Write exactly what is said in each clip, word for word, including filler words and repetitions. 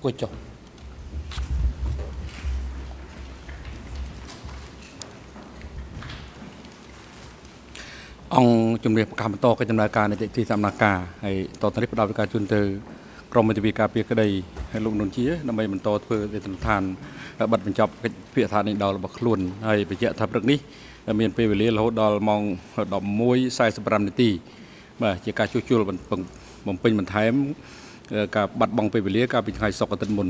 គួយចុះអង្គជំរាបកម្មបន្តកិច្ចដំណើរការនីតិទីសំណាក់ការហើយតទៅនេះផ្ដល់វិការជូនទៅក្រមមេធាវីការពារក្តីហើយលោកនុនជាដើម្បីបន្តធ្វើឯកសណ្ឋានប័ណ្ណបញ្ចប់កិច្ចពិភាក្សានេះដល់របស់ខ្លួនហើយបញ្ជាក់ថាព្រឹកនេះមានពេលវេលារហូតដល់ម៉ោង ដប់មួយ ៤៥ នាទីបាទជាការជួសជុលបំពេញបន្ថែមការបាត់បង់ពេលវេលាកាលពីថ្ងៃសុក្រអាទិត្យមុន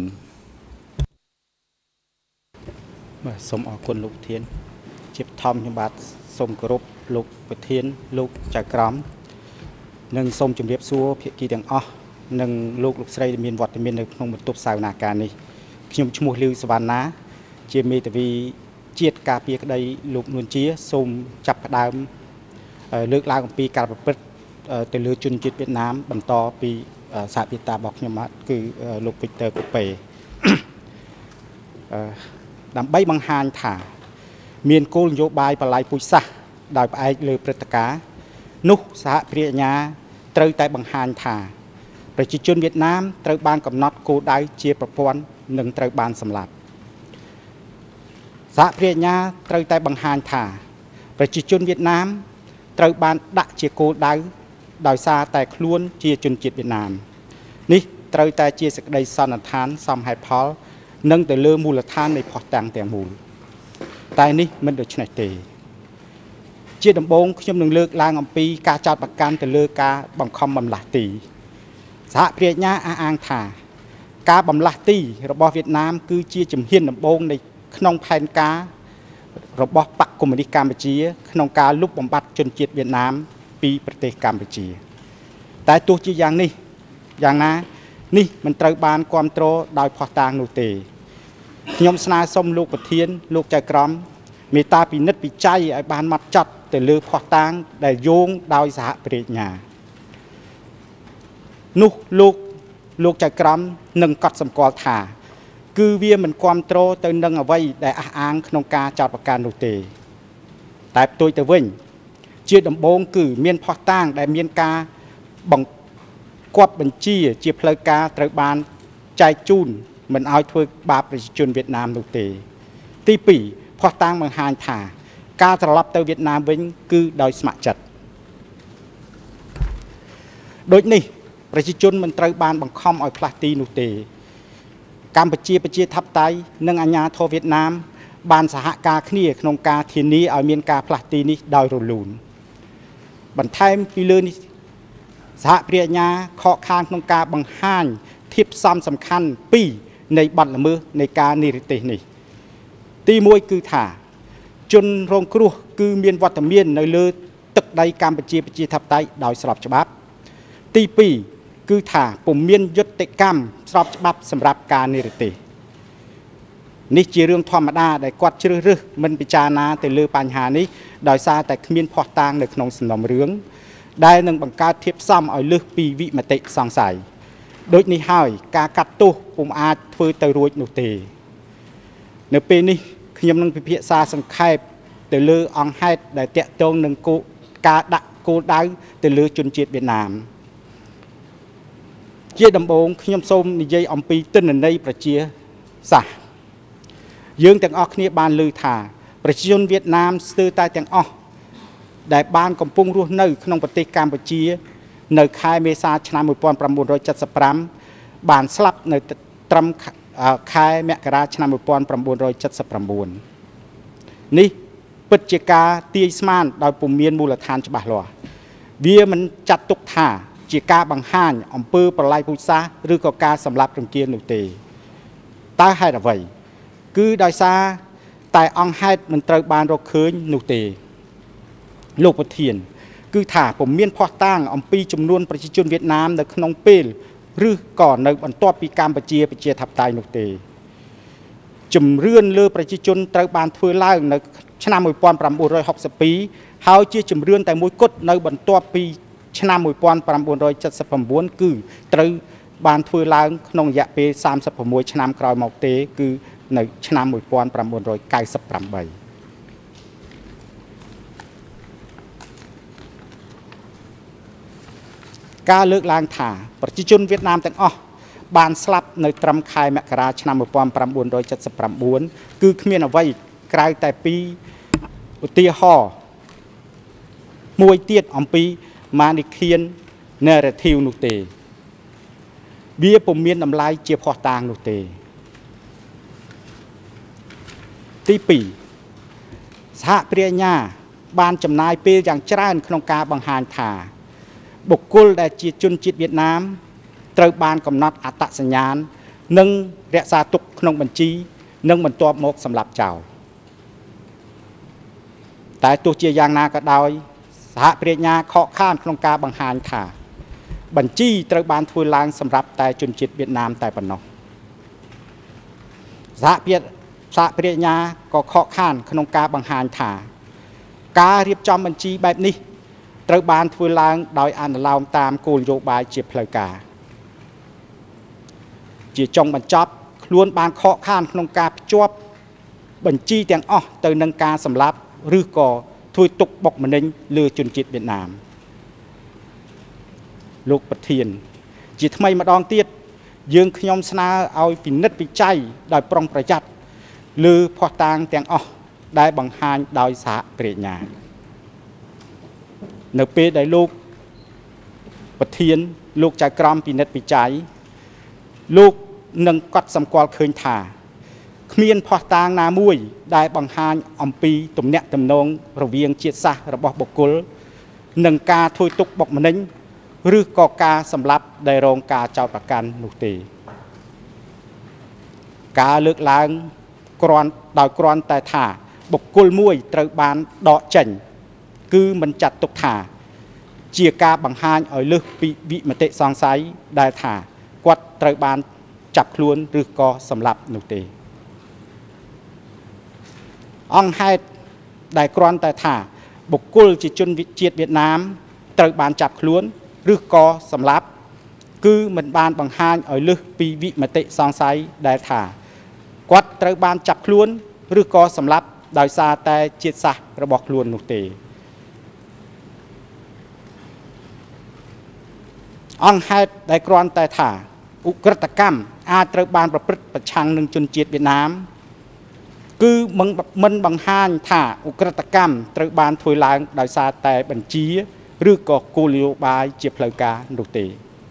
បាទសូមអរគុណលោកប្រធានជាបឋមខ្ញុំបាទសូមគោរពលោកប្រធានលោកចៅក្រមនិងសូមជម្រាបសួរភាគីទាំងអស់និងលោកលោកស្រីដែលមានវត្តមាននៅក្នុងបន្ទប់សាវនាការនេះខ្ញុំឈ្មោះលីវសវណ្ណាជាមេធាវីជាតិការពារក្តីលោកនួនជាសូមចាប់ផ្ដើមលើកឡើងអំពីការប្រព្រឹត្តទៅលើជនជាតិវៀតណាមបន្តពីសហភាតារបស់ខ្ញុំគឺលោកវីកទ័រកូប៉េដើម្បីបង្ហាញថាមានគោលនយោបាយបល័យពូជសាសន៍ដោយផ្អែកលើព្រឹត្តិការណ៍នោះសហគ្រាសអាជ្ញាត្រូវតែបង្ហាញថាប្រជាជនវៀតណាមត្រូវបានកំណត់គោលដៅជាប្រព័ន្ធនិងត្រូវបានសម្លាប់សហគ្រាសអាជ្ញាត្រូវតែបង្ហាញថាប្រជាជនវៀតណាមត្រូវបានដាក់ជាគោលដៅដោយសារតែខ្លួនជាជនជាតិវៀតណាមនេះត្រូវតែជាសេចក្តីសន្និដ្ឋានសមហេតុផលនិងទៅលើមូលដ្ឋាននៃភស្តុតាងទាំងមូលតែនេះមិនដូច្នេះទេជាដំបូងខ្ញុំនឹងលើកឡើងអំពីការចោទប្រកាន់ទៅលើការបង្ខំបំលាស់ទីសហគ្រាសអាជ្ញាអះអាងថាការបំលាស់ទីរបស់វៀតណាមគឺជាជំហានដំបូងនៃក្នុងផែនការរបស់បកកុម្មុយនីសកម្ពុជាក្នុងការលុបបំបាត់ជនជាតិវៀតណាមពីប្រទេសកម្ពុជាតែទោះជាយ៉ាងនេះយ៉ាងណានេះមិនត្រូវបានគ្រប់គ្រងដោយភស្តុតាងនោះទេខ្ញុំស្នើសុំលោកប្រធានលោកចៅក្រមមេត្តាពិនិត្យពិច័យឲ្យបានម៉ត់ចត់ទៅលើភស្តុតាងដែលយោងដោយសហគ្រាសអាជ្ញានោះលោកលោកចៅក្រមនឹងកត់សម្គាល់ថាគឺវាមិនគ្រប់គ្រងទៅនឹងអ្វីដែលអះអាងក្នុងការចោទប្រកាន់នោះទេតែផ្ទុយទៅវិញជាដំបូងគឺមានភស្តុតាងដែលមានការបង្គាប់បញ្ជាជាផ្លូវការត្រូវបានចែកជូនមិនឲ្យធ្វើបាបប្រជាជនវៀតណាមនោះទេទីពីរភស្តុតាងបង្ហាញថាការត្រឡប់ទៅវៀតណាមវិញគឺដោយស្ម័គ្រចិត្តដូចនេះប្រជាជនមិនត្រូវបានបង្ខំឲ្យផ្លាស់ទីនោះទេកម្ពុជាប្រជាធិបតេយ្យនិងអាជ្ញាធរវៀតណាមបានសហការគ្នាក្នុងការធានាឲ្យមានការផ្លាស់ទីនេះដោយរលូនបន្ថែមពីលើនេះសហគ្រាសអាជ្ញាខកខានក្នុងការបង្ហាញធៀបផ្សំសំខាន់ពីរនៃបទល្មើសនៃការនិរទេសនេះទីមួយគឺថាជនរងគ្រោះគឺមានវត្តមាននៅលើទឹកដីកម្ពុជាប្រជាធិបតេយ្យដោយស្របច្បាប់ទីពីរគឺថាពុំមានយុត្តិកម្មស្របច្បាប់សម្រាប់ការនិរទេសនេះជារឿងធម្មតាដែលគាត់ជ្រើសរើសមិនពិចារណាទៅលើបញ្ហានេះដោយសារតែគ្មានភស្តុតាងនៅក្នុងសំណុំរឿងដែលនឹងបង្កើតធៀបផ្សំឲ្យលើសពីវិមតិសង្ស័យដូចនេះហើយការកាត់ទោសពុំអាចធ្វើទៅរួចនោះទេនៅពេលនេះខ្ញុំនឹងពិភាក្សាសង្ខេបទៅលើអង្គហេតុដែលតាក់ទងនឹងការដាក់គោលដៅទៅលើជនជាតិវៀតណាមជាដំបូងខ្ញុំសូមនិយាយអំពីទិន្នន័យប្រជាសាស្ត្រយើងទាំងអស់គ្នាបានឮថាប្រជាជនវៀតណាមស្ទើរតែទាំងអស់ដែលបានកំពុងរស់នៅក្នុងប្រទេសកម្ពុជានៅខែមេសាឆ្នាំmột nghìn chín trăm七十五បានស្លាប់នៅត្រឹមខែមករាឆ្នាំmột nghìn chín trăm七十九នេះពិតជាការទាយស្មានដោយពុំមានមូលដ្ឋានច្បាស់លាស់វាមិនចាត់ទុកថាជាការបង្ហាញអំពើប្រល័យពូជសាសន៍ឬក៏ការសម្លាប់រង្គាលនោះទេតើហេតុអ្វីគឺដោយសារតែអង្គហេតុមិនត្រូវបានរកឃើញនោះទេលោកប្រធានគឺថាពុំមានភស្តុតាងអំពីចំនួនប្រជាជនវៀតណាមនៅក្នុងពេលឬក៏នៅបន្ទាប់ពីកម្ពុជាប្រជាធិបតេយ្យនោះទេជំរឿនលើប្រជាជនត្រូវបានធ្វើឡើងនៅឆ្នាំmột nghìn chín trăm sáu mươi haiហើយជាជំរឿនតែមួយគត់នៅបន្ទាប់ពីឆ្នាំmột nghìn chín trăm七十九គឺត្រូវបានធ្វើឡើងក្នុងរយៈពេលសាមសិប៦ឆ្នាំក្រោយមកទេគឺនៅឆ្នាំmột nghìn chín trăm chín mươi támការលើកឡើងថាប្រជាជនវៀតណាមទាំងអស់បានស្លាប់នៅត្រឹមខែមករាឆ្នាំmột nghìn chín trăm bảy mươi chínគឺគ្មានអ្វីក្រៅតែពីឧទាហរណ៍មួយទៀតអំពីម៉ានិខៀន narrative នោះទេវាពុំមានតម្លៃជាភស្តុតាងនោះទេទីពីរសហព្រាញ្ញាបានចំណាយពេលយ៉ាងច្រើនក្នុងការបង្ហាញថាបុគ្គលដែលជាជនជាតិវៀតណាមត្រូវបានកំណត់អត្តសញ្ញាណនិងរក្សាទុកក្នុងបញ្ជីនិងបន្ទាប់មកសម្លាប់ចោលតែទោះជាយ៉ាងណាក៏ដោយសហព្រាញ្ញាខកខានក្នុងការបង្ហាញថាបញ្ជីត្រូវបានធ្វើឡើងសម្រាប់តែជនជាតិវៀតណាមតែប៉ុណ្ណោះសហព្រាសហព្រាញ្ញាក៏ខកខានក្នុងការបង្ហាញថាការរៀបចំបញ្ជីបែបនេះត្រូវបានធ្វើឡើងដោយអនុលោមតាមគោលនយោបាយជាផ្លូវការជាចុងបញ្ចប់ខ្លួនបានខកខានក្នុងការភ្ជាប់បញ្ជីទាំងអស់ទៅនឹងការសម្លាប់ឬក៏ធ្វើទុកបុកម្នេញលើជនជាតិវៀតណាមលោកប្រធានជាថ្មីម្ដងទៀតយើងខ្ញុំស្នើឲ្យពិនិត្យវិច័យដោយប្រុងប្រយ័ត្នលើភស្តុតាងទាំងអស់ដែលបង្ហាញដោយសហព្រាញ្ញានៅពេលដែលលោកប្រធានលោកចៅក្រមពិនិត្យវិច័យលោកនឹងកត់សម្គាល់ឃើញថាគ្មានភស្តុតាងណាមួយដែលបង្ហាញអំពីទំនាក់ទំនងរវាងជាតិសាសន៍របស់បុគ្គលនិងការធ្វើទុកបុកម្នេញឬក៏ការសម្លាប់ដែលរងការចោទប្រកាន់នោះទេការលើកឡើងគ្រាន់ដោយគ្រាន់តែថាបុគ្គលមួយត្រូវបានដកចេញគឺមិនចាត់ទុកថាជាការបង្ហាញឲ្យលើសពីវិមតិសង្ស័យដែលថាគាត់ត្រូវបានចាប់ខ្លួនឬក៏សម្លាប់នោះទេអង្គហេតុដែលគ្រាន់តែថាបុគ្គលជាជនជាតិវៀតណាមត្រូវបានចាប់ខ្លួនឬក៏សម្លាប់គឺមិនបានបង្ហាញឲ្យលើសពីវិមតិសង្ស័យដែលថាគាត់ត្រូវបានចាប់ខ្លួនឬក៏សម្លាប់ដោយសារតែជាតិសាសន៍របស់ខ្លួននោះទេអង្គហេតុដែលគ្រាន់តែថាឧក្រិដ្ឋកម្មអាចត្រូវបានប្រព្រឹត្តប្រឆាំងនឹងជនជាតិវៀតណាមគឺមិនមិនបង្ហាញថាឧក្រិដ្ឋកម្មត្រូវបានធ្វើឡើងដោយសារតែបញ្ជាឬក៏គោលនយោបាយជាផ្លូវការនោះទេ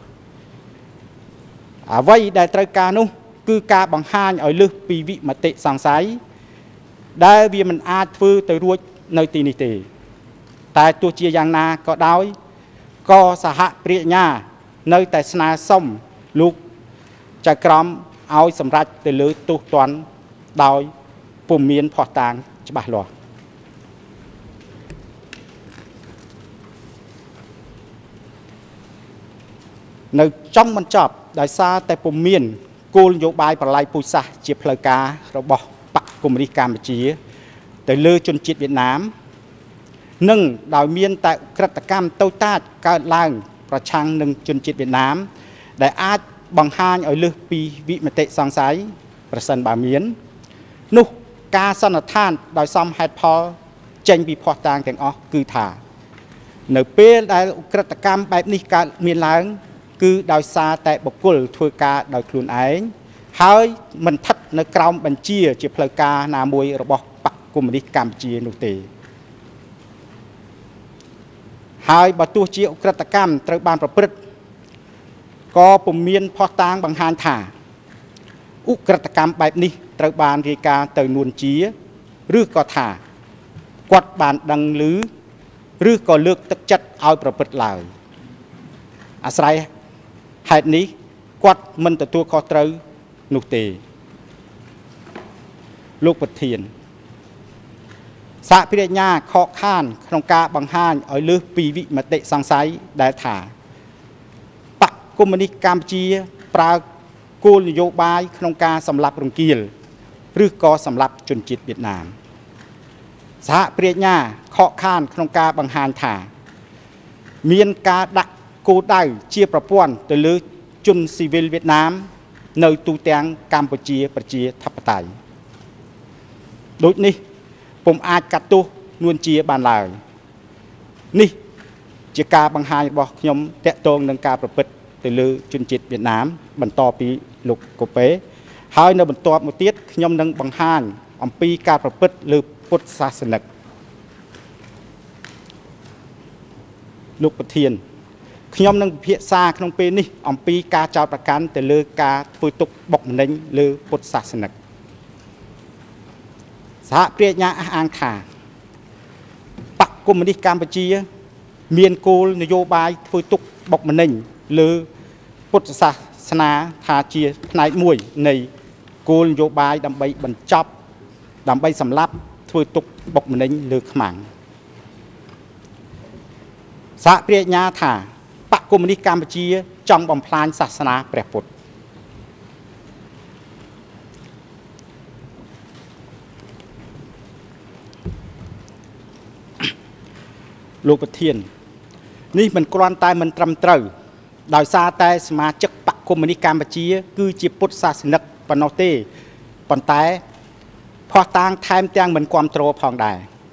អ្វីដែលត្រូវការនោះគឺការបង្ហាញឲ្យលើសពីវិមតិសង្ស័យដែលវាមិនអាចធ្វើទៅរួចនៅទីនេះទេតែទោះជាយ៉ាងណាក៏ដោយក៏សហព្រាញ្ញានៅតែស្នើសុំលោកចៅក្រមឲ្យសម្រេចទៅលើទោសទណ្ឌដោយពុំមានភស្តុតាងច្បាស់លាស់នៅចំបញ្ចប់ដោយសារតែពុំមានគោលនយោបាយប្រឡាយពូជសាសន៍ជាផ្លូវការរបស់បកកុម្មុយនីសកម្ពុជាទៅលើជនជាតិវៀតណាមនិងដោយមានតែឧក្រិដ្ឋកម្មតូចតាចកើតឡើងប្រឆាំងនឹងជនជាតិវៀតណាមដែលអាចបង្ហាញឲ្យលើសពីវិមតិសង្ស័យប្រសិនបើមាននោះការសន្និដ្ឋានដោយសមហេតុផលចេញពីភស្តុតាងទាំងអស់គឺថានៅពេលដែលឧក្រិដ្ឋកម្មបែបនេះកើតមានឡើងគឺដោយសារតែបុគ្គលធ្វើការដោយខ្លួនឯងហើយមិនស្ថិតនៅក្រោមបញ្ជាជាផ្លូវការណាមួយរបស់បកកុម្មុយនីសកម្ពុជានោះទេហើយបើទោះជាឧក្រិដ្ឋកម្មត្រូវបានប្រព្រឹត្តក៏ពុំមានភស្តុតាងបង្ហាញថាឧក្រិដ្ឋកម្មបែបនេះត្រូវបានរាយការណ៍ទៅនួនជាឬក៏ថាគាត់បានដឹងឮឬក៏លើកទឹកចិត្តឲ្យប្រព្រឹត្តឡើយអាស្រ័យហេតុនេះគាត់មិនទទួលខុសត្រូវនោះទេលោកប្រធានសហព្រាញ្ញាខកខានក្នុងការបង្ហាញឲ្យលើសពីវិមតិសង្ស័យដែលថាបកកុម្មុយនីសកម្ពុជាប្រើគោលនយោបាយក្នុងការសម្លាប់រង្គាលឬក៏សម្លាប់ជនជាតិវៀតណាមសហព្រាញ្ញាខកខានក្នុងការបង្ហាញថាមានការដាក់គោលដៅជាប្រព័ន្ធទៅលើជនស៊ីវិលវៀតណាមនៅទូទាំងកម្ពុជាប្រជាធិបតេយ្យដូចនេះពុំអាចកាត់ទោសនួនជាបានឡើយនេះជាការបង្ហាញរបស់ខ្ញុំតាក់ទងនឹងការប្រព្រឹត្ត từ lư chuyên triệt Việt Nam bẩn to pi lục cổ pé hai nơi bẩn to một tiết nhom nâng bằng hàn ông pi caประพฤติ lư Phậtศาสนิกลูกประเทียนขยมนังเพียซาขนมเปนี่อมปีกาเจ้าประกันแต่เลือกาฟุยตุกบกมันเลือพุทธศาสนาสหเปรียญาอ่างขาปักกุมนิการปจีเมียนกูลนโยบายฟุยตุกบกมันเลือพุทธศาสนาทาเจียในมวยในกูลนโยบายดำใบบรรจับดำใบสำลับฟุยตุกบกมันเลือขมังสหเปรียญาถาปักกุมนิการปจีจังบำพลานศาสนาแปรปดลูกประเทียนนี่มันกรอนตายมันตรำเตรดาวซาแต่สมาชิกปักกุมนิการปจีคือจีพุทธศาสนิกปนเตปนแต่พอต่างไทม์ต่างเหมือนความโตพองได้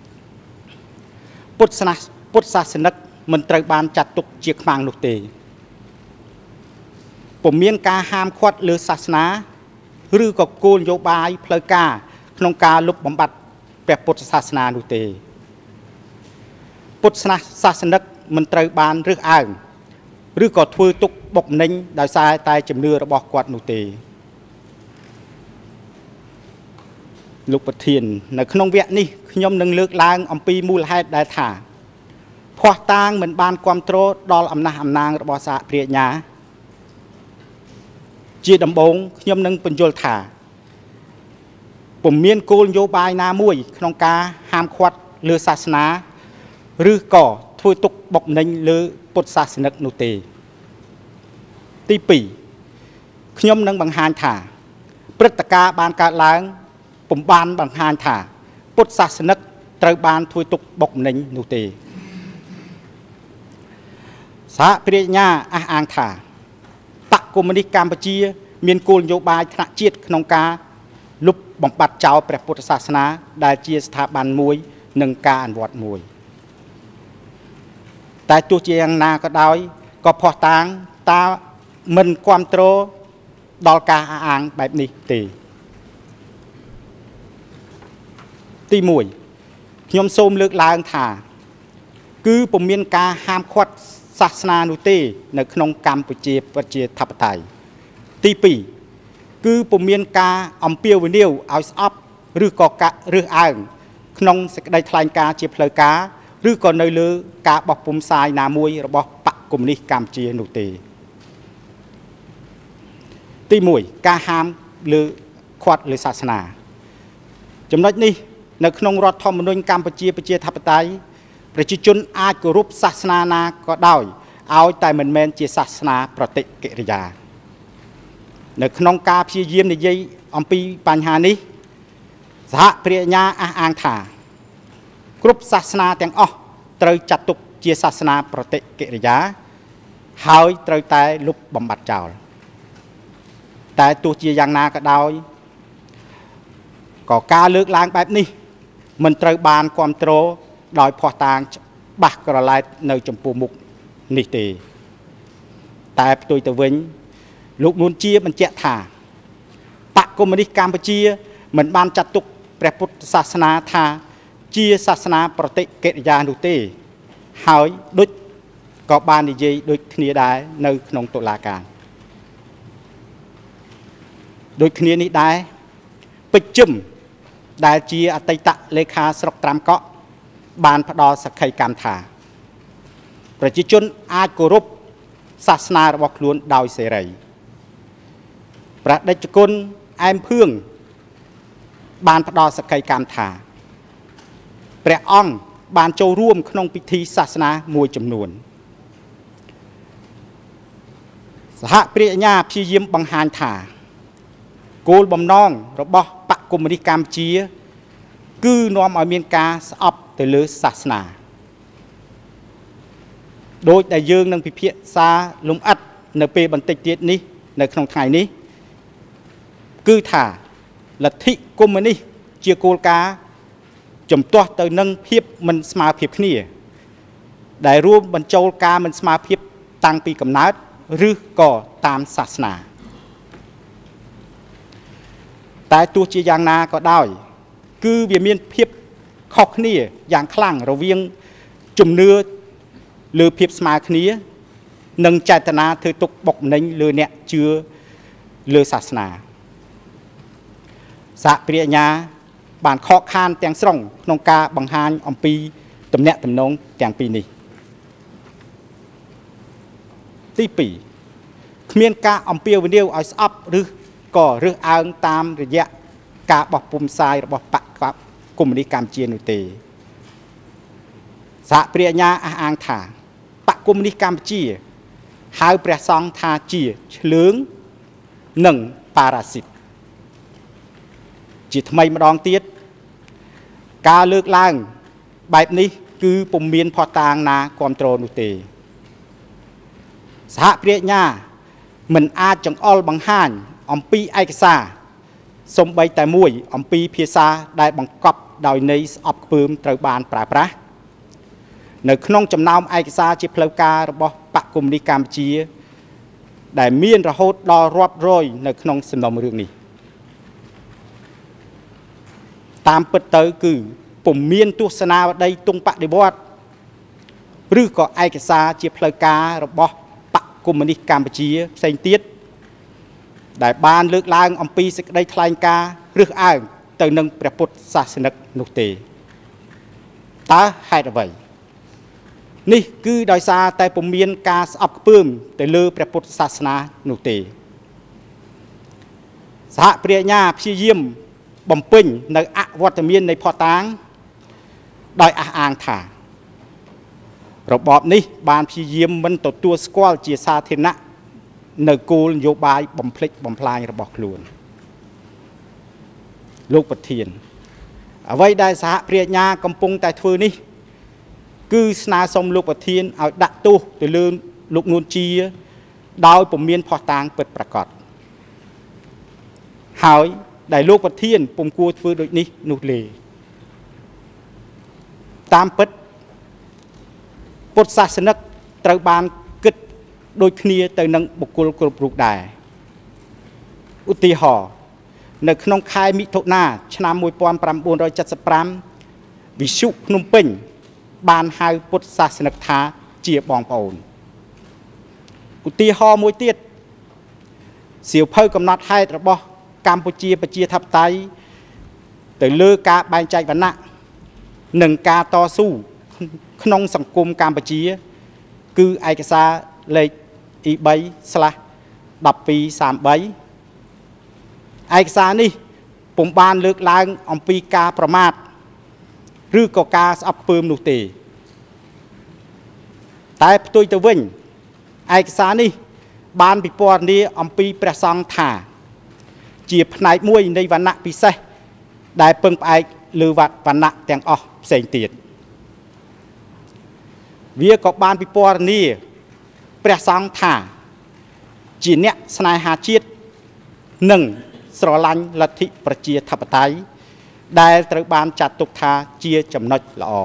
พุทธศาสนาพุทธศาสนิกมันตรบานจัดตุกเจียกมังนุเตผมเมียนกาห้ามควัดหรือศาสนาหรือก็โกนโยบายเพลกาขนมกาลุบบำบัดแปรพุทธศาสนานุเตพุทธศาสนิกมันตรบานหรืออ่างหรือก็ทวตุกบกนิ่งดาวทรายตายจำเนื้อระบอกกวาดนุเตลูกประเทียนในขนมเวียนี่ขยมหนึ่งเลือกล้างอมปีมูลให้ได้ถ่าพอต่างเหมือนบานความโตดอลอำนาจอำนางระบสะเปรียญาจีดำบงยมนึงเป็นโยลถาผมเมียนโกลโยบายนามวยขนมกาห้ามควัดเลือศาสนาหรือก่อทวยตุกบกนิ่งหรือปุตศาสนิกนุเตตีปีขยมนึงบังหานถาปรัตกาบานการล้างผมบานบังหานถาปุตศาสนิกตรบานทวยตุกบกนิ่งนุเตสหเปรียญาอ่างถาปักกุมนิการปจีเมียนกูลโยบายธนจิตขนมกาลุบบำบัดเจ้าพระพุทธศาสนาได้เจียสถาบันมวยหนึ่งการวัดมวยแต่ตัวเจียงนาก็ได้ก็พอต่างตามันความโตดอลกาอ่างแบบนี้ตีตีมวยยมส้มเลือกลางถาคือผมเมียนกาห้ามควัดศาสนานุเตในขนมกรรมปุจิปัจเจทัปไตยตีปีคือปุ่มเมียนกาอมเปียววินิวเอาอัพหรือก่อกะหรืออ่างขนมสกได้คลายกาเจียเพลกาหรือก่อนในเลือกาบอกปุ่มทรายนามวยระบบปักกลุ่มนี้กรรมเจียนุเตตีมวยกาหามหรือควัดหรือศาสนาจำนวนนี้ในขนมรัฐธรรมนูญกรรมปุจิปัจเจทัปไตยประชาชนอาจกรุบศาสนานาก็ได้เอาแต่เหมือนแมนจีศาสนาปฏิกิริยาในขนมกาพิเยียมในยัยอมปีปัญหานี้สหเปรียญาอ่างถากรุบศาสนาแต่งอ๋อเตยจัดตุกจีศาสนาปฏิกิริยาหายเตยแต่ลุบบำบัดเจ้าแต่ตัวจีอย่างนาก็ได้ก็การเลือกล้างแบบนี้มันเตยบานความโตโดยพอต่างบักกระไรในจมพูมุกนิตีแต่ตัวตะวิญลูกนุนเชียมันเจ้าถาปักกุมนิการปจีเหมือนบานจัดตุกพระพุทธศาสนาธาเจียศาสนาปฏิกิริยานุเตหายดุจก็บานดีเจดุจเนียได้ในขนมตุลาการดุจเนียนี้ได้ไปจุ่มได้เจียอติตะเลขาสรกตรามเกาะบานพดอสกายกรรมถาประชาชนอาจกรุบศาสนาระบบล้วนดาวเสรีประเดชกุลแอมเพื่องบานพดอสกายกรรมถาแปรอ่องบานโจร่วมขนมพิธีศาสนามวยจำนวนสหเปรียญาพิยิมบังหานถาโกลบอมน้องระบบปักกุมนิกรรมจีคือนอมอเมริกาสอบแต่เลือศาสนาโดยแต่ยืงนังพิเพียซาลุมอัดในเปบันติเตียนี้ในขนมไทยนี้คือถ่าลัทธิกุมนี่เจียโกลกาจมตัวแต่นังเพียบมันสมาเพียบนี่ได้รวมบรรโจลกามันสมาเพียบตั้งปีกำนัดหรือก็ตามศาสนาแต่ตัวเจียงนาก็ได้คือเวียนเพียบขอกนี่อย่างคลั่งเราเวียงจุ่มเนื้อหรือเพียบสมาคนี้หนึ่งใจตนาเธอตกบกนิ่งหรือเนี่ยเชื่อหรือศาสนาสะเปรียญาบานข้อคานแตงส่งนงกาบังฮานอมปีตำเนะตำนงแตงปีนี้ที่ปีเมียนกาอมเปียววินเดียวเอาซับหรือก่อหรืออ้างตามระยะกาบอกปุ่มทรายระบบปะกับกลุ่มนิกรรมเจียนุเตสะเปรียญาอ้างถาปะกลุ่มนิกรรมเจียหายประซองทาเจียเฉลืองหนึ่งปาราสิตจิตทำไมมาดองเตี้ยการเลือกล่างแบบนี้คือปุ่มเมียนพอตางนาความโตรนุเตสหเปรียญาเหมือนอาจังออลบังฮานอมปีไอกษาสมใบแต่มวยอมปีเพียซาได้บังคับโดยในอบปืมตรบานปราประในขนมจำนำไอกษาจิเพลการบปะกลุ่มนิกรรมจีได้เมียนระหดดอรอบร้อยในขนมสนมเรื่องนี้ตามเปิดเตยคือปุ่มเมียนตุสนาได้ตรงปะในบอดหรือก็ไอกษาจิเพลการบปะกลุ่มนิกรรมจีเซนเตียได้บานเลือกลางอมปีสกได้คลายกาหรืออ้างเติมหนึ่งประพุทธศาสนานุเตตาให้ระบายนี่คือโดยซาแต่ผมเมียนกาสอบปื้มแต่เลือประพุทธศาสนานุเตสหเปรียญาพิเยี่ยมบ่มปิ้งในอวัตเมียนในพอตางโดยอ้างถาระบอบนี้บานพิเยี่ยมมันตัวตัวสกอลเจียซาเทนะในกูลโยบายบ่มพลิกบ่มพลายระบอกล้วนลูกปะเทียนเอาไว้ได้สหเปรียญากำปงแต่ทือนี้คือสนาสมลูกปะเทียนเอาดักตู้ตัวเลื่อนลูกนูนจีดาวผมเมียนพอตางเปิดประกอบหายได้ลูกปะเทียนผมกูทือโดยนี้นุเลตามเปิดพุทธศาสนาตระบานกึศโดยคณีแต่นังบุกลกรุบรุกได้อุติหอในขนมคายมิโทนาชนะมวยปอนปรำบุญรอยจัดสปรามวิชุขนมเป่งบานหายพุทธศาสนาท้าเจียบองปอนอุติหอมวยเตียดเสียวเพิ่มกำนัดให้ระบบกัมพูชีปเจียทับไตแต่เลือกาบานใจวันนะหนึ่งกาต่อสู้ขนมสังคมกัมพูชีคือไอกษาเลยอีใบสละดับปีสามใบไอกษานี่ผมบานเลือกล้างอมปีกาประมาทหรือก็กาสับปืมนุเตแต่ตัวตะวิ่งไอกษานี่บานปีปอนนี้อมปีประสังถาเจียบนายมวยในวันณะพิเศษได้เปิงไปหรือวัดวันณะแตงออกเสียงตีดเวียกับบานปีปอนนี้ประสังถาจีเนะสนายหาชีตหนึ่งสรลันลัทธิประเจียทัปไตยได้ตระบานจัดตุกทาเจียจำนวนละอ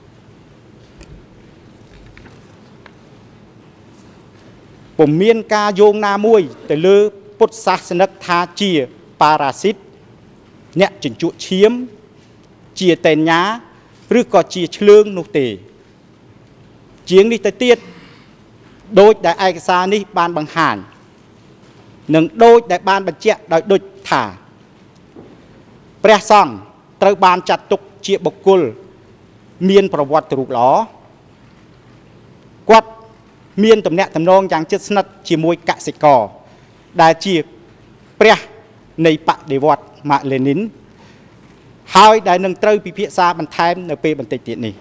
ผมเมียนกาโยงนามวยแต่เลือพุทธศาสนาทาเจียปาราสิตเนี่ยจึงจุเชียมเจียเตนยาหรือก็เจียเชื่องนุเตเจียงนิตเตียดโดยได้ไอกษานี้บานบังหานหนึ่งโดยได้บานบัญเจโดยโดยถาประสังตระบานจัดตุกเจียบกุลเมียนประวัติรูปหล่อกวดเมียนตำแหน่งตำนองอย่างเจ็ดสนัดเจียมวยกะสิกอได้เจียประในปะเดวัดมาเลนินหายได้หนึ่งเตยพิพิธาบันทายในเปบันเตตินี้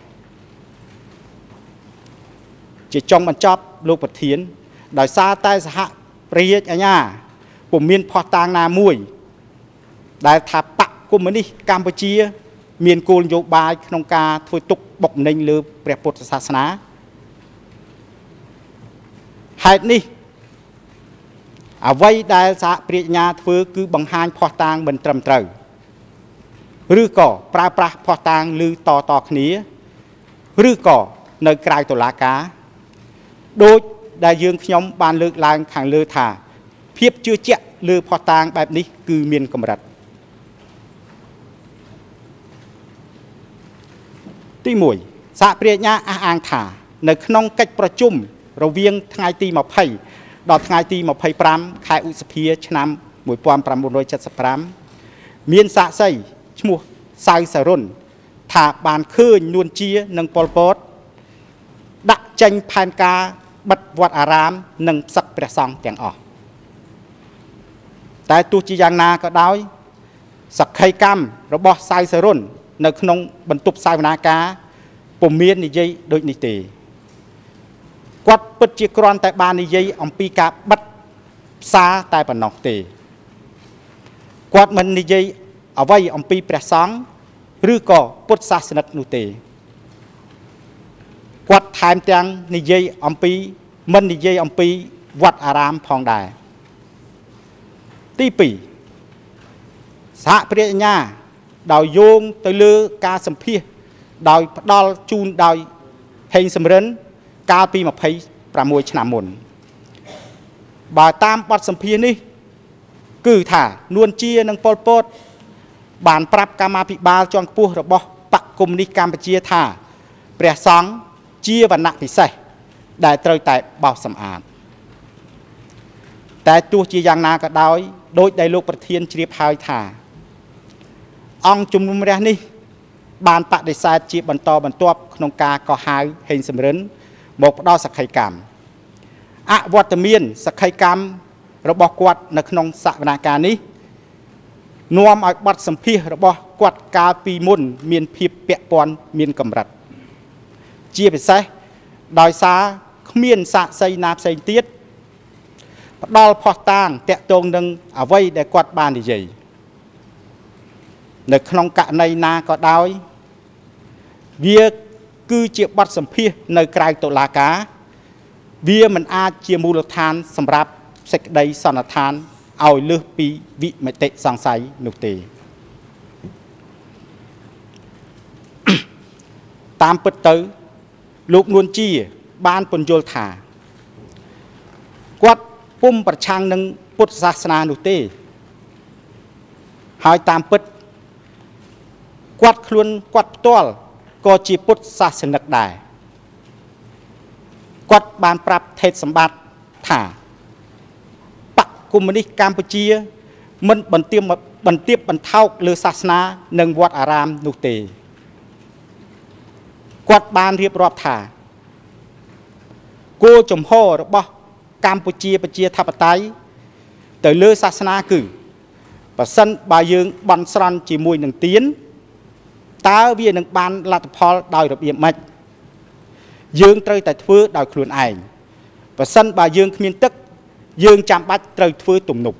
จะจงบรรจบลูกปะเทียนโดยซาใต้สหประเทศอาญาปุ่มเมียนพอตางนามวยได้ทับปะกุมนี่กัมพูชีเมียนกูลโยบายขนมกาถวยตุกบกในเรือเปรียบพุทธศาสนาเหตุนี้เอาไว้ได้สหปริญญาเถือคือบังหารพอตางเป็นตรมเตอหรือก่อปลาปลาพอตางหรือต่อต่อขณีหรือก่อในกลายตุลากาโดยដែលយើងខ្ញុំបានលើកឡើងខាងលើថាភាពជឿជាក់លើផុសតាងបែបនេះគឺមានកម្រិតទីមួយសហព្រាជ្ញាអះអាងថានៅក្នុងកិច្ចប្រជុំរវាងថ្ងៃទីยี่สิบដល់ថ្ងៃទីยี่สิบห้าខែឧសភាឆ្នាំmột nghìn chín trăm bảy mươi lămមានសាក្សីឈ្មោះសៅសរុនថាបានឃើញនួនជានិងប៉ុលពតដាក់ចេញផែនការបិទវត្តអារាមនិងផ្សឹកព្រះសង្ឃទាំងអស់តែទោះជាយ៉ាងណាក៏ដោយសក្ខីកម្មរបស់សៅសរុននៅក្នុងបន្ទប់សាវនាការពុំមាននិយាយដូចនេះទេគាត់ពិតជាគ្រាន់តែបាននិយាយអំពីការបិទផ្សារតែប៉ុណ្ណោះទេគាត់មិននិយាយអ្វីអំពីព្រះសង្ឃឬក៏ពុទ្ធសាសនិកនោះទេគាត់ថែមទាំងនិយាយអំពីមិននិយាយអំពីវត្តអារាមផងដែរទីពីរសហព្រាជ្ញាដោយយោងទៅលើការសម្ភាសដោយផ្ដាល់ជូនដោយហេងសំរិនកាលពីยี่สิบหกឆ្នាំមុនបើតាមបទសម្ភាសនេះគឺថានួនជានិងប៉ុលពតបានប្រាប់កម្មាភិបាលជាន់ខ្ពស់របស់បកកុម្មុយនីសកម្ពុជាថាព្រះសង្ឃជាវណ្ណៈពិសេសដែលត្រូវតែបោសសម្អាតតែទោះជាយ៉ាងណាក៏ដោយដោយដែលលោកប្រធានជ្រាបហើយថាអង្គជំនុំរះនេះបានបដិសេធជាបន្តបន្ទាប់ក្នុងការកោះហៅហេងសំរិនមកផ្ដល់សក្ខីកម្មអវត្តមានសក្ខីកម្មរបស់គាត់នៅក្នុងសវនាការនេះនាំឲ្យបទសម្ភាសរបស់គាត់កាលពីមុនមានភាពពាក់ព័ន្ធមានកម្រិតជាពិសេសដោយសារគ្មានសាក្សីណាផ្សេងទៀតផ្ដល់ផុសតាងតាក់ទងនឹងអ្វីដែលគាត់បាននិយាយនៅក្នុងករណីណាក៏ដោយវាគឺជាបទសម្ភាសនៅក្រៅតុលាការវាមិនអាចជាមូលដ្ឋានសម្រាប់សេចក្តីសន្និដ្ឋានឲ្យលើសពីវិមតិសង្ស័យនោះទេតាមពិតទៅលោកនួនជាបានពន្យល់ថាគាត់ពុំប្រឆាំងនឹងពុទ្ធសាសនានោះទេហើយតាមពិតគាត់ខ្លួនគាត់ផ្ទាល់ក៏ជាពុទ្ធសាសនិកដែរគាត់បានប្រាប់ថេរសម្បត្តិថាបកកុម្មុយនីសកម្ពុជាមិនបន្ទាបបន្ទាបបន្ថោកលើសាសនានិងវត្តអារាមនោះទេគាត់បានរៀបរាប់ថាគោលចំហរបស់កម្ពុជាប្រជាធិបតេយ្យទៅលើសាសនាគឺបើសិនបើយើងបន់ស្រន់ជាមួយនឹងទានតើវានឹងបានលទ្ធផលដោយរបៀបម៉េចយើងត្រូវតែធ្វើដោយខ្លួនឯងបើសិនបើយើងគ្មានទឹកយើងចាំបាច់ត្រូវធ្វើទំនប់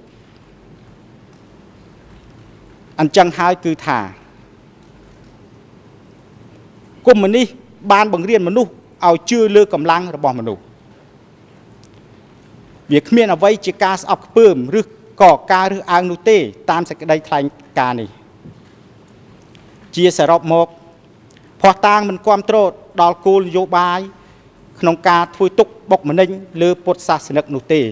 អញ្ចឹងហើយគឺថាកុម្មុយនីសបានបង្រៀនមនុស្សឲ្យជឿលើកម្លាំងរបស់មនុស្សវាគ្មានអ្វីជាការស្អប់ខ្ពើមឬក៏ការរើសអើងនោះទេតាមសេចក្តីថ្លែងការណ៍នេះជាសរុបមកភ័ស្តុតាងមិនគាំទ្រដល់គោលនយោបាយក្នុងការធ្វើទុកបុកម្នេញលើពុទ្ធសាសនិកនោះទេ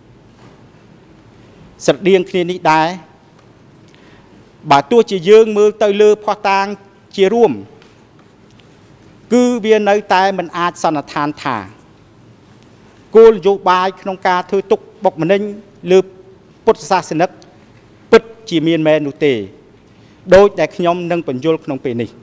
ស្រដៀងគ្នានេះដែរបើទោះជាយើងមើលទៅលើភ័ស្តុតាងជារួមគឺវានៅតែមិនអាចសន្និដ្ឋានថាគោលនយោបាយក្នុងការធ្វើទុកបុកម្នេញលើពុទ្ធសាសនិកពិតជាមានមែននោះទេដោយដែលខ្ញុំនឹងបញ្យល់ក្នុងពេលនេះ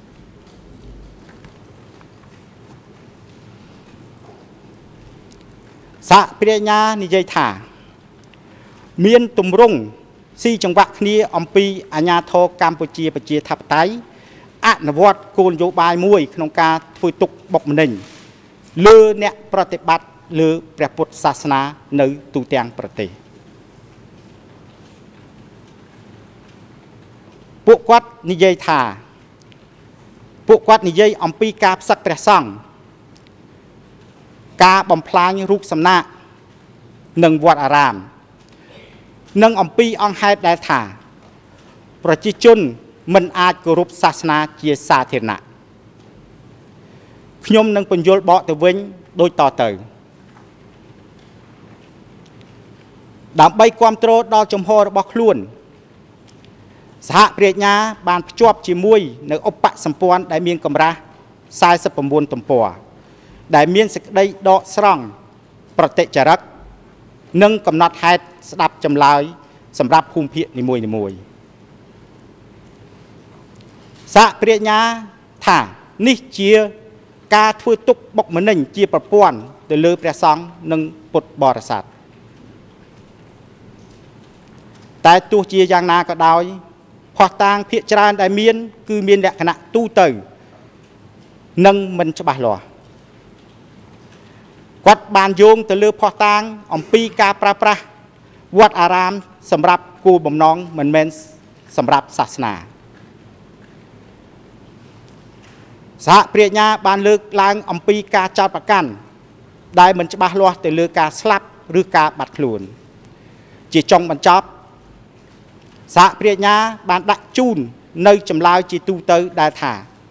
សហព្រាជ្ញានិយាយថាមានទម្រង់ស៊ីចង្វាក់គ្នាអំពីអាញាធរកម្ពុជាប្រជាធិបតេយ្យអនុវត្តគោលនយោបាយមួយក្នុងការធ្វើទុកបុកម្នេញលើអ្នកប្រតិបត្តិលើព្រះពុទ្ធសាសនានៅទូទាំងប្រទេសពួកគាត់និយាយថាពួកគាត់និយាយអំពីការផ្សឹកព្រះសង្ឃការបំផ្លាញរូបសំណាកនិងវត្តអារាមនិងអំពីអង្គហេតុដែលថាប្រជាជនមិនអាចគោរពសាសនាជាសាធារណៈខ្ញុំនឹងបញ្យល់បកទៅវិញដូចតទៅដើម្បីគ្រប់គ្រងដល់ចំហរបស់ខ្លួនសហប្រាជ្ញាបានភ្ជាប់ជាមួយនៅឧបសម្ព័ន្ធដែលមានកម្រាស់สี่สิบเก้าទំព័រដែលមានសេចក្តីដកស្រង់ប្រតិចរិតនិងកំណត់ហេតុស្ដាប់ចម្លើយសម្រាប់ភូមិភាគនីមួយៗសហប្រាជ្ញាថានេះជាការធ្វើទុកបុកម្នេញជាប្រព័ន្ធទៅលើព្រះសង្ឃនិងពុទ្ធបរិស័ទតែទោះជាយ៉ាងណាក៏ដោយភស្តុតាងភាគច្រើនដែលមានគឺមានលក្ខណៈទូទៅនិងមិនច្បាស់លាស់គាត់បានយោងទៅលើភស្តុតាងអំពីការប្រើប្រាស់វត្តអារាមសម្រាប់គោលបំណងមិនមែនសម្រាប់សាសនាសហប្រាជ្ញាបានលើកឡើងអំពីការចោទប្រកាន់ដែលមិនច្បាស់លាស់ទៅលើការស្លាប់ឬការបាត់ខ្លួនជាចុងបញ្ចប់សហប្រាជ្ញាបានដាក់ជូននៅចម្លើយជាទូទៅដែលថា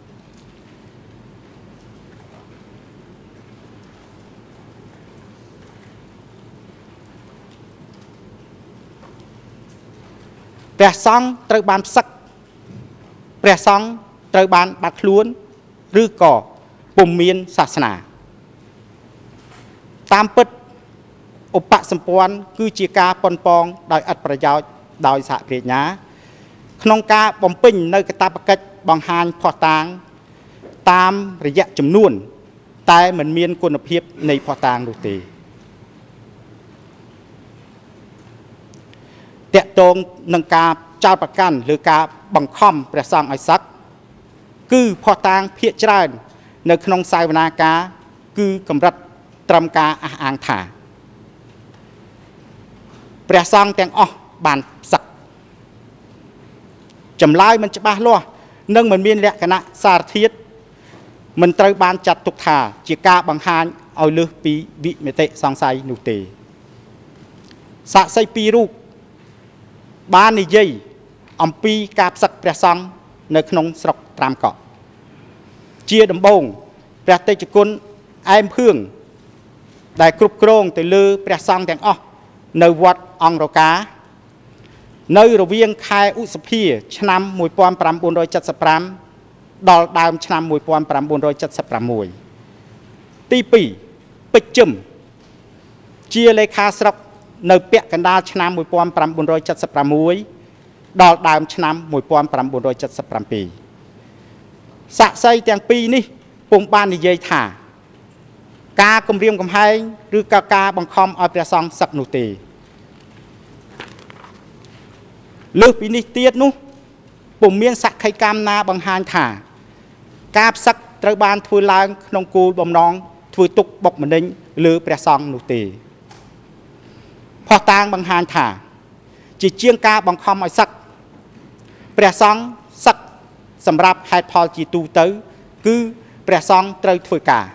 ព្រះសង្ឃត្រូវបានផ្សឹកព្រះសង្ឃត្រូវបានបាត់ខ្លួនឬក៏ពុំមានសាសនាតាមពិតឧបសម្ព័ន្ធគឺជាការប៉ុនប៉ងដោយឥតប្រយោជន៍ដោយសហប្រាជ្ញាក្នុងការបំពេញនៅកាតព្វកិច្ចបង្ហាញភស្តុតាងតាមរយៈចំនួនតែមិនមានគុណភាពនៃភស្តុតាងនោះទេតកតងនឹងការចោទប្រកាន់ឬការបង្ខំព្រះសង្ឃឲ្យសឹកគឺភស្តុតាងភាគច្រើននៅក្នុងសាវនាការគឺកម្រិតត្រឹមការអះអាងថាព្រះសង្ឃទាំងអស់បានផ្សឹកចម្លើយមិនច្បាស់លាស់និងមិនមានលក្ខណៈសារធាតុមិនត្រូវបានចាត់ទុកថាជាការបង្ហាញឲ្យលើសពីវិមតិសង្ស័យនោះទេសាក្សីពីររូបបាននិយាយអំពីការផ្សឹកព្រះសង្ឃនៅក្នុងស្រុកត្រាំកក់ជាដំបូងព្រះតេជគុណអែមភឿងដែលគ្រប់គ្រងទៅលើព្រះសង្ឃទាំងអស់នៅវត្តអង្គរកានៅរវាងខែឧសភាឆ្នាំmột nghìn chín trăm bảy mươi lămដល់ដើមឆ្នាំmột nghìn chín trăm bảy mươi sáuទីពីរពេជ្រជឹមជាលេខាស្រុកនៅពាក់កណ្ដាលឆ្នាំmột nghìn chín trăm bảy mươi sáuដល់ដើមឆ្នាំmột nghìn chín trăm bảy mươi bảyសាក្សីទាំងពីរនេះពុំបាននិយាយថាការគំរាមកំហែងឬក៏ការបង្ខំឲ្យព្រះសង្ឃសឹកនោះទេលើសពីនេះទៀតនោះពុំមានសក្ខីកម្មណាបង្ហាញថាការផ្សឹកត្រូវបានធ្វើឡើងក្នុងគោលបំណងធ្វើទុកបុកម្នេញលើព្រះសង្ឃនោះទេភស្តុតាងបង្ហាញថាជាជាងការបង្ខំឲ្យសឹកព្រះសង្ឃសឹកសម្រាប់ហេតុផលជាទូទៅគឺព្រះសង្ឃត្រូវធ្វើការ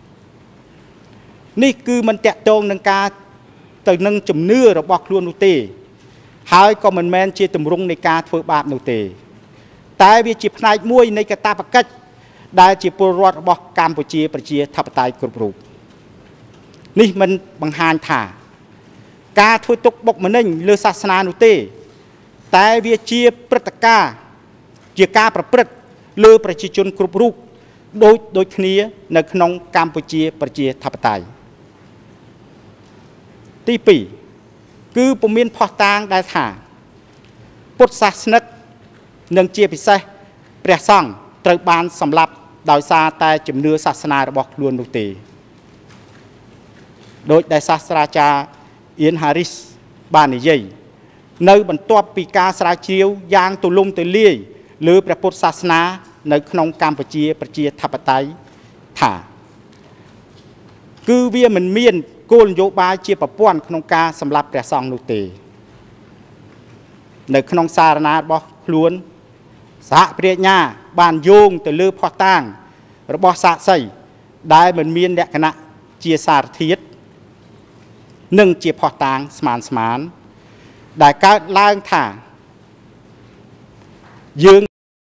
នេះគឺមិនតាក់ទងនឹងការទៅនឹងជំនឿរបស់ខ្លួននោះទេហើយក៏មិនមែនជាទម្រង់នៃការធ្វើបាបនោះទេតែវាជាផ្នែកមួយនៃកាតព្វកិច្ចដែលជាពលរដ្ឋរបស់កម្ពុជាប្រជាធិបតេយ្យគ្រប់រូបនេះមិនបង្ហាញថាការធ្វើទុកបុកម្នេញលើសាសនានោះទេតែវាជាព្រឹត្តិការណ៍ជាការប្រព្រឹត្តលើប្រជាជនគ្រប់រូបដូចដូចគ្នានៅក្នុងកម្ពុជាប្រជាធិបតេយ្យទីពីរគឺពុំមានភស្តុតាងដែលថាពុទ្ធសាសនិកនិងជាពិសេសព្រះសង្ឃត្រូវបានសម្លាប់ដោយសារតែជំនឿសាសនារបស់ខ្លួននោះទេដោយដែលសាស្ត្រាចារ្យអៀនហារីសបាននិយាយនៅបន្ទាប់ពីការស្រាវជ្រាវយ៉ាងទូលំទូលាយលើព្រះពុទ្ធសាសនានៅក្នុងកម្ពុជាប្រជាធិបតេយ្យថាគឺវាមិនមានគោលនយោបាយជាប្រព័ន្ធក្នុងការសម្លាប់ព្រះសង្ឃនោះទេនៅក្នុងសារណារបស់ខ្លួនសហប្រាជ្ញាបានយោងទៅលើភស្តុតាងរបស់សាក្សីដែលមិនមានលក្ខណៈជាសារធាតុនិងជាភស្តុតាងស្មានស្មានដែលកើតឡើងថាយើង